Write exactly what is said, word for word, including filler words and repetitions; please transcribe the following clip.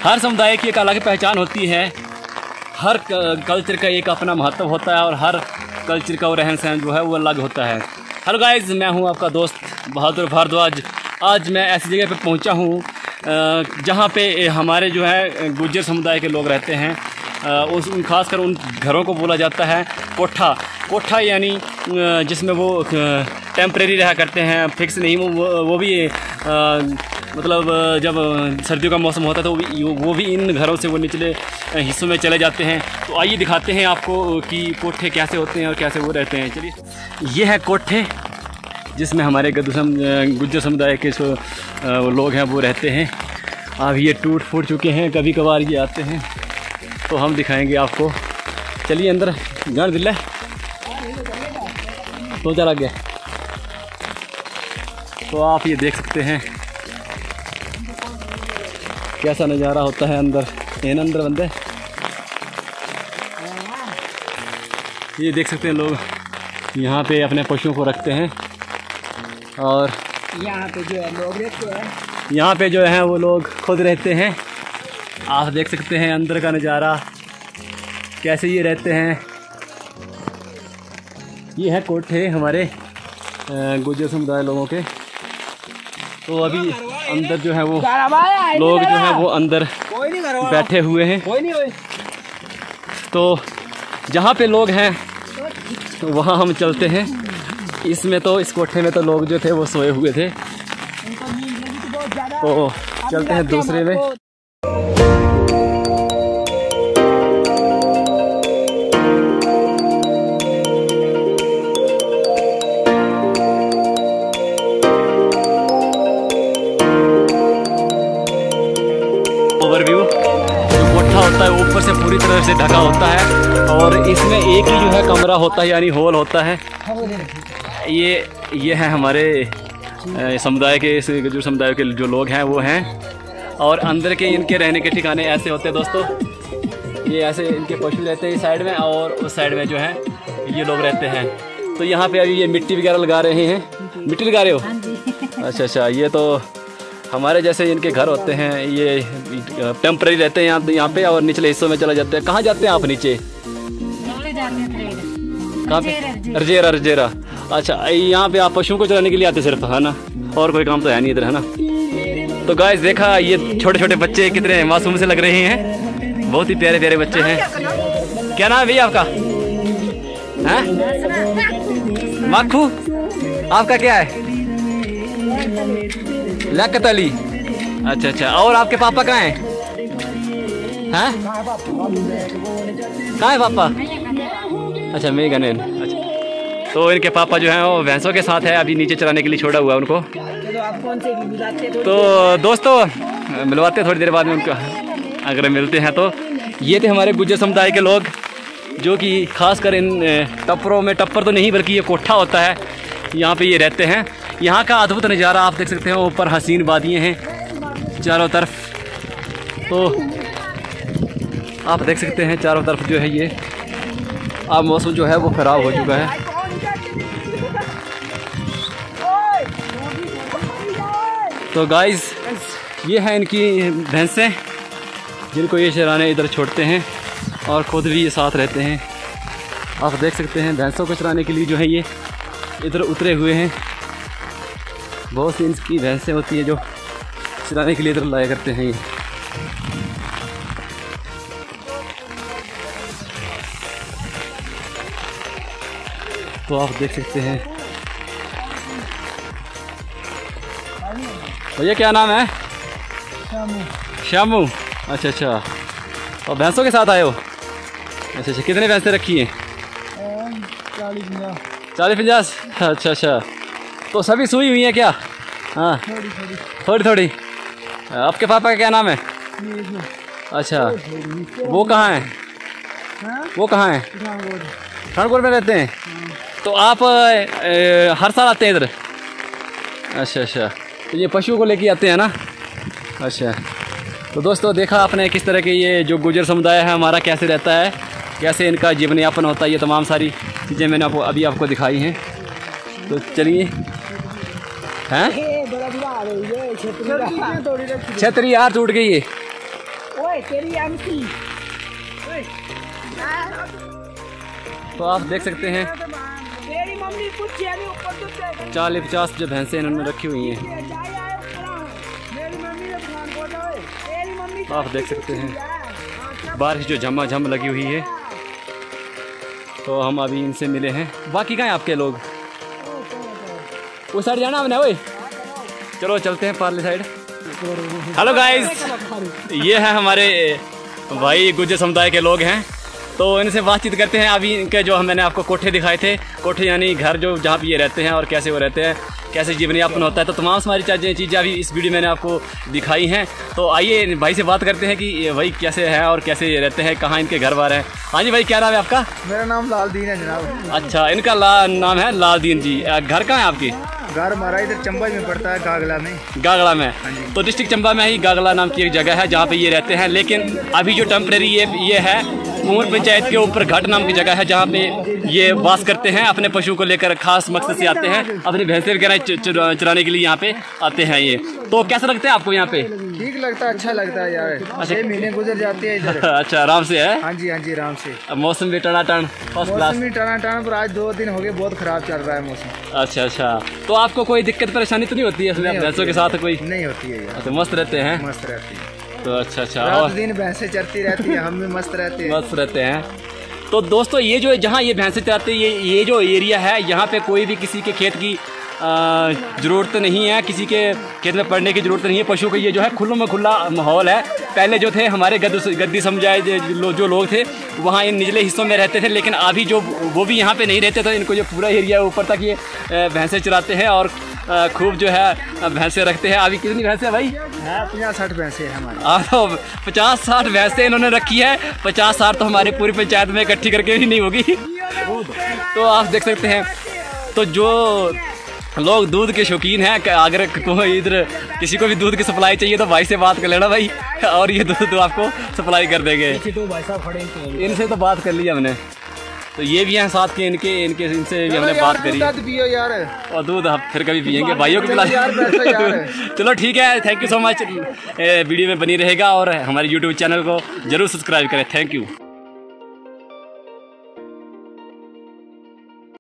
हर समुदाय की एक अलग पहचान होती है, हर कल्चर का एक अपना महत्व होता है और हर कल्चर का वो रहन सहन जो है वो अलग होता है। हेलो गाइस, मैं हूं आपका दोस्त बहादुर भारद्वाज। आज मैं ऐसी जगह पे पहुंचा हूं जहां पे हमारे जो है गुज्जर समुदाय के लोग रहते हैं। उस खासकर उन घरों को बोला जाता है कोठा। कोठा यानी जिसमें वो टेम्परेरी रहा करते हैं, फिक्स नहीं। वो वो भी आ, मतलब जब सर्दियों का मौसम होता है तो वो भी वो भी इन घरों से वो निचले हिस्सों में चले जाते हैं। तो आइए दिखाते हैं आपको कि कोठे कैसे होते हैं और कैसे वो रहते हैं। चलिए, ये है कोठे जिसमें हमारे गुज्जर समुदाय के जो लोग हैं वो रहते हैं। अब ये टूट फूट चुके हैं, कभी कभार ये आते हैं तो हम दिखाएंगे आपको। चलिए अंदर गाड़ दिल्ला तो चला गया। तो आप ये देख सकते हैं कैसा नज़ारा होता है अंदर। इन अंदर बंदे ये देख सकते हैं लोग यहाँ पे अपने पशुओं को रखते हैं और यहाँ पे जो है लोग रहते हैं। यहाँ पे जो है वो लोग खुद रहते हैं। आप देख सकते हैं अंदर का नज़ारा कैसे ये रहते हैं। ये है कोठे हमारे गुज्जर समुदाय लोगों के। तो अभी अंदर जो है वो लोग जो है वो अंदर बैठे हुए हैं। तो जहाँ पे लोग हैं वहाँ हम चलते हैं। इसमें तो इस कोठे में तो लोग जो थे वो सोए हुए थे, तो चलते हैं दूसरे में। ओवरव्यू, जो कोठा होता है ऊपर से पूरी तरह से ढका होता है और इसमें एक ही जो है कमरा होता है यानी हॉल होता है। ये ये है हमारे समुदाय के, इस गुज्जर समुदाय के जो लोग हैं वो हैं। और अंदर के इनके रहने के ठिकाने ऐसे होते हैं दोस्तों। ये ऐसे इनके पशु रहते हैं इस साइड में और उस साइड में जो है ये लोग रहते हैं। तो यहाँ पे अभी ये मिट्टी वगैरह लगा रहे हैं। मिट्टी लगा रहे हो? अच्छा अच्छा। ये तो हमारे जैसे इनके घर होते हैं, ये टेम्परेरी रहते हैं यहाँ यहाँ पे और निचले हिस्सों में चला जाते हैं। कहाँ जाते हैं आप नीचे? कहाँ पे? रजेरा रजेरा। अच्छा, यहाँ पे आप पशुओं को चलाने के लिए आते सिर्फ, है ना? और कोई काम तो है नहीं इधर, है ना? तो गाइस देखा, ये छोटे छोटे बच्चे कितने मासूम से लग रहे हैं। बहुत ही प्यारे प्यारे बच्चे हैं। क्या नाम है भैया आपका? हैं? माखू। आपका क्या है? लियाकत अली। अच्छा अच्छा। और आपके पापा कहाँ हैं? हैं? कहाँ है पापा? अच्छा, मेघनैन। अच्छा, तो इनके पापा जो हैं वो भैंसों के साथ है, अभी नीचे चलाने के लिए छोड़ा हुआ है उनको। तो दोस्तों मिलवाते हैं थोड़ी देर बाद में उनको, अगर मिलते हैं तो। ये थे हमारे गुज्जर समुदाय के लोग जो कि खासकर इन टप्परों में, टप्पर तो नहीं बल्कि ये कोठा होता है, यहाँ पे ये रहते हैं। यहाँ का अद्भुत नज़ारा आप देख सकते हैं। ऊपर हसीन वादियाँ हैं चारों तरफ। तो आप देख सकते हैं चारों तरफ जो है ये अब मौसम जो है वो ख़राब हो चुका है। तो गाइस ये है इनकी भैंसें जिनको ये चराने इधर छोड़ते हैं और ख़ुद भी ये साथ रहते हैं। आप देख सकते हैं भैंसों को चराने के लिए जो है ये इधर उतरे हुए हैं। बहुत सी इनकी भैंसें होती है जो चराने के लिए इधर लाया करते हैं ये। तो आप देख सकते हैं। भैया क्या नाम है? शामू। शामू। अच्छा अच्छा। और भैंसों के साथ आए हो? अच्छा अच्छा। कितने भैंसें रखी हैं? चालीस पचास। अच्छा अच्छा। तो सभी सूई हुई हैं क्या? हाँ, थोड़ी थोड़ी। आपके पापा का क्या नाम है? अच्छा, वो कहाँ हैं? वो कहाँ हैं? पठानकोट में रहते हैं। तो आप ए, हर साल आते हैं इधर? अच्छा अच्छा। तो ये पशुओं को लेके आते हैं ना? अच्छा। तो दोस्तों देखा आपने किस तरह के ये जो गुज्जर समुदाय है हमारा कैसे रहता है, कैसे इनका जीवन यापन होता है। ये तमाम सारी चीज़ें मैंने आपको अभी आपको दिखाई हैं। तो चलिए। हैं? छतरी यार टूट गई है। ओए तेरी एमसी। तो आप देख सकते हैं तेरी मम्मी कुछ नहीं ऊपर तो चालीस पचास जो भैंसें इन्होंने रखी हुई हैं। मेरी मम्मी ने फोन बोला है तेरी मम्मी आप देख सकते हैं बारिश जो झमाझम लगी हुई है। तो हम अभी इनसे मिले हैं। बाकी कहाँ हैं आपके लोग? उस साइड जाना हमने। ओए चलो चलते हैं पार्ले साइड। हेलो गाइस, ये है हमारे भाई गुज्जर समुदाय के लोग हैं। तो इनसे बातचीत करते हैं। अभी इनके जो मैंने आपको कोठे दिखाए थे, कोठे यानी घर जो जहाँ पे ये रहते हैं और कैसे वो रहते हैं, कैसे जीवन यापन होता है, तो तमाम सारी चीज़ें चीज़ें अभी इस वीडियो मैंने आपको दिखाई हैं। तो आइए भाई से बात करते हैं कि ये भाई कैसे हैं और कैसे ये रहते हैं, कहाँ इनके घर बार हैं। हाँ जी भाई, क्या नाम है आपका? मेरा नाम लालदीन है जनाब। अच्छा, इनका ला, नाम है लालदीन जी। घर कहाँ है आपकी? घर हमारा इधर चंबा में पड़ता है, गागला में। गागला में। तो डिस्ट्रिक्ट चंबा में ही गागला नाम की एक जगह है जहाँ पे ये रहते हैं। लेकिन अभी जो टेम्परेरी ये ये है कुंवर पंचायत के ऊपर घाट नाम की जगह है जहाँ पे ये वास करते हैं। अपने पशु को लेकर खास मकसद से आते हैं, अपने भैंसे वगैरह चराने के लिए यहाँ पे आते हैं ये। तो कैसा लगता है आपको यहाँ पे? ठीक लगता है, अच्छा लगता है यार। छह महीने गुजर जाते हैं इधर। अच्छा, आराम से है? हाँ जी हाँ जी, आराम से। मौसम भी टनाटन फर्स्ट क्लास। मौसम भी टनाटन, पर आज दो दिन हो गए बहुत खराब चल रहा है मौसम। अच्छा अच्छा, तो आपको कोई दिक्कत परेशानी तो नहीं होती है इसमें भैंसों के साथ? कोई नहीं होती है यार। तो मस्त रहते हैं? मस्त रहती है। तो अच्छा अच्छा, रात दिन भैंसें चरती रहती है, हम भी मस्त रहते हैं। मस्त रहते हैं। तो दोस्तों, ये जो जहाँ ये भैंसें चराते हैं, ये ये जो एरिया है, यहाँ पे कोई भी किसी के खेत की ज़रूरत नहीं है, किसी के खेत में पड़ने की ज़रूरत नहीं है। पशु को ये जो है खुला में खुला माहौल है। पहले जो थे हमारे गद्दी गद्दी समुदाय जो, जो लोग थे वहाँ इन निचले हिस्सों में रहते थे, लेकिन अभी जो वो भी यहाँ पे नहीं रहते, तो इनको जो पूरा एरिया ऊपर तक ये भैंसें चराते हैं और खूब जो है भैंसें रखते हैं। अभी कितनी भैंसें भाई? पचास साठ भैंसें हैं हमारे। हाँ, तो पचास साठ भैंसें इन्होंने रखी है। पचास साठ तो हमारी पूरी पंचायत में इकट्ठी करके भी नहीं होगी। तो आप देख सकते हैं। तो जो लोग दूध के शौकीन हैं, अगर कोई इधर किसी को भी दूध की सप्लाई चाहिए तो भाई से बात कर लेना भाई, और ये दूध तो आपको सप्लाई कर देंगे। तो भाई साहब खड़े हैं, इनसे तो बात कर ली हमने। तो ये भी हैं साथ के, इनके इनके इनसे भी हमने बात करी। दूध पियो यार, और दूध आप फिर कभी पियेंगे, भाइयों को पिला। चलो ठीक है, thank you so much. Video में बनी रहेगा और हमारे यूट्यूब चैनल को जरूर सब्सक्राइब करें। Thank you.